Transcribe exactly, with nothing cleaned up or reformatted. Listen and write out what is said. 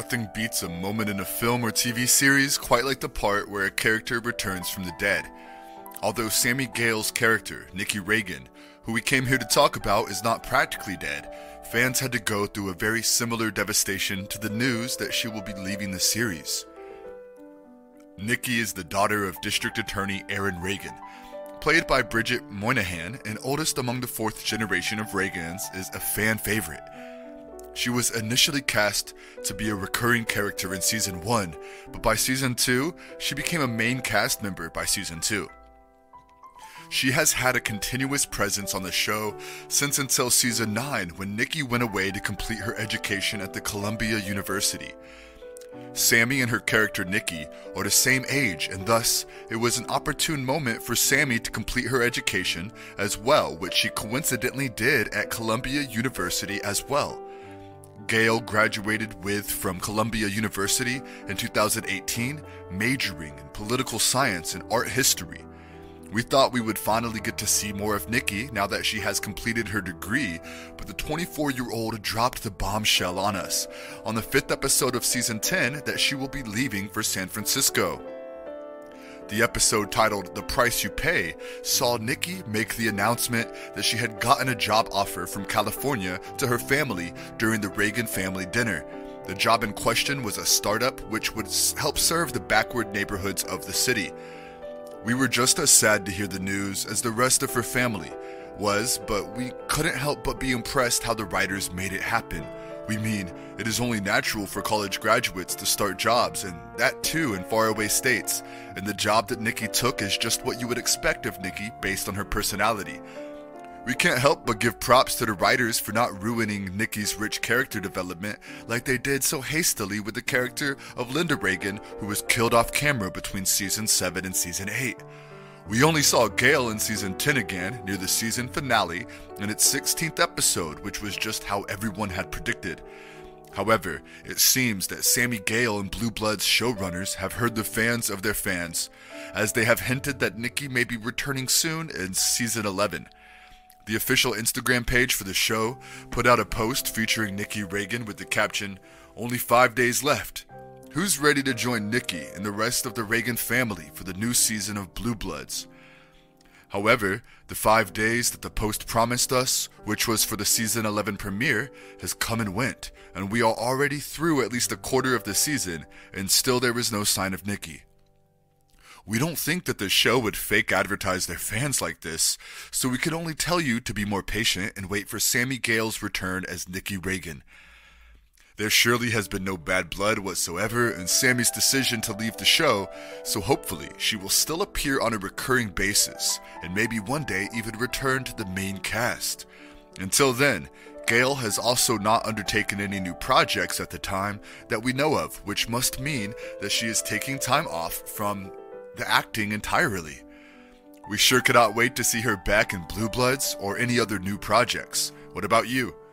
Nothing beats a moment in a film or T V series quite like the part where a character returns from the dead. Although Sami Gayle's character, Nicky Regan, who we came here to talk about, is not practically dead, fans had to go through a very similar devastation to the news that she will be leaving the series. Nicky is the daughter of District Attorney Aaron Reagan. Played by Bridget Moynihan, and oldest among the fourth generation of Reagans, is a fan favorite. She was initially cast to be a recurring character in season one, but by season two, she became a main cast member by season two. She has had a continuous presence on the show since until season nine, when Nicky went away to complete her education at the Columbia University. Sami and her character Nicky are the same age, and thus it was an opportune moment for Sami to complete her education as well, which she coincidentally did at Columbia University as well. Gayle graduated with from Columbia University in two thousand eighteen, majoring in political science and art history. We thought we would finally get to see more of Nicky now that she has completed her degree, but the twenty-four-year-old dropped the bombshell on us on the fifth episode of season ten that she will be leaving for San Francisco. The episode titled The Price You Pay saw Nicky make the announcement that she had gotten a job offer from California to her family during the Reagan family dinner. The job in question was a startup which would help serve the backward neighborhoods of the city. We were just as sad to hear the news as the rest of her family was, but we couldn't help but be impressed how the writers made it happen. We mean, it is only natural for college graduates to start jobs, and that too in faraway states, and the job that Nicky took is just what you would expect of Nicky based on her personality. We can't help but give props to the writers for not ruining Nicky's rich character development like they did so hastily with the character of Linda Reagan, who was killed off camera between season seven and season eight. We only saw Gayle in season ten again, near the season finale, in its sixteenth episode, which was just how everyone had predicted. However, it seems that Sami Gayle and Blue Blood's showrunners have heard the fans of their fans, as they have hinted that Nicky may be returning soon in season eleven. The official Instagram page for the show put out a post featuring Nicky Regan with the caption, "Only five days left. Who's ready to join Nicky and the rest of the Reagan family for the new season of Blue Bloods?" However, the five days that the post promised us, which was for the season eleven premiere, has come and went, and we are already through at least a quarter of the season, and still there is no sign of Nicky. We don't think that the show would fake advertise their fans like this, so we can only tell you to be more patient and wait for Sami Gayle's return as Nicky Regan. There surely has been no bad blood whatsoever in Sami's decision to leave the show, so hopefully she will still appear on a recurring basis, and maybe one day even return to the main cast. Until then, Gayle has also not undertaken any new projects at the time that we know of, which must mean that she is taking time off from the acting entirely. We sure cannot wait to see her back in Blue Bloods or any other new projects. What about you?